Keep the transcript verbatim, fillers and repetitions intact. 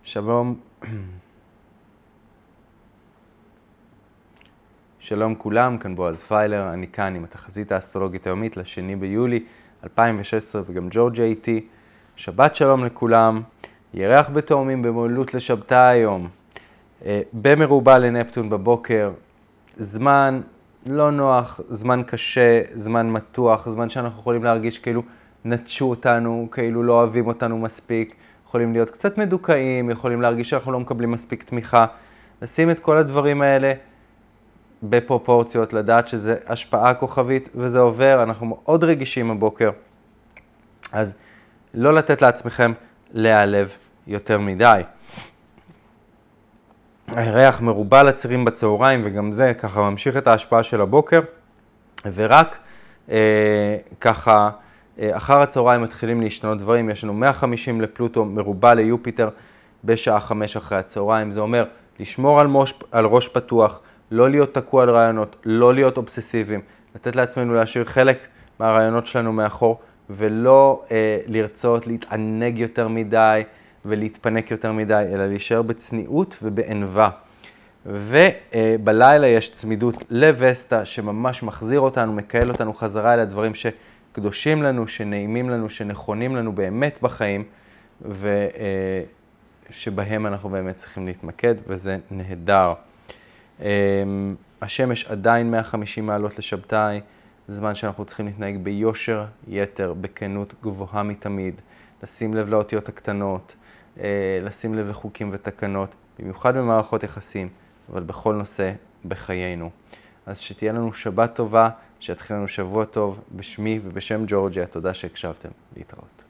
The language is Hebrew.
שלום. שלום כולם, כאן בועז פיילר, אני כאן עם התחזית האסטרולוגית היומית לשני ביולי אלפיים ושש עשרה וגם ג'ורג'ה איתי. שבת שלום לכולם, ירח בתאומים במועילות לשבתה היום. במרובע לנפטון בבוקר, זמן לא נוח, זמן קשה, זמן מתוח, זמן שאנחנו יכולים להרגיש כאילו נטשו אותנו, כאילו לא אוהבים אותנו מספיק, יכולים להיות קצת מדוכאים, יכולים להרגיש שאנחנו לא מקבלים מספיק תמיכה. נשים את כל הדברים האלה בפרופורציות, לדעת שזה השפעה כוכבית וזה עובר, אנחנו מאוד רגישים הבוקר. אז לא לתת לעצמכם להיעלב יותר מדי. הירח מרובע לצירים בצהריים וגם זה ככה ממשיך את ההשפעה של הבוקר. ורק אה, ככה אה, אחר הצהריים מתחילים להשתנות דברים. יש לנו מאה וחמישים לפלוטו מרובע ליופיטר בשעה חמש אחרי הצהריים. זה אומר לשמור על, מוש, על ראש פתוח, לא להיות תקוע על רעיונות, לא להיות אובססיביים, לתת לעצמנו להשאיר חלק מהרעיונות שלנו מאחור, ולא אה, לרצות להתענג יותר מדי ולהתפנק יותר מדי, אלא להישאר בצניעות ובענווה. ובלילה יש צמידות לווסטה שממש מחזיר אותנו, מקהל אותנו חזרה אל הדברים שקדושים לנו, שנעימים לנו, שנכונים לנו באמת בחיים, ושבהם אנחנו באמת צריכים להתמקד, וזה נהדר. השמש עדיין מאה וחמישים מעלות לשבתאי, זמן שאנחנו צריכים להתנהג ביושר יתר, בכנות גבוהה מתמיד, לשים לב לאותיות הקטנות, לשים לב לחוקים ותקנות, במיוחד במערכות יחסים, אבל בכל נושא בחיינו. אז שתהיה לנו שבת טובה, שיתחיל לנו שבוע טוב, בשמי ובשם ג'ורג'ה, תודה שהקשבתם. להתראות.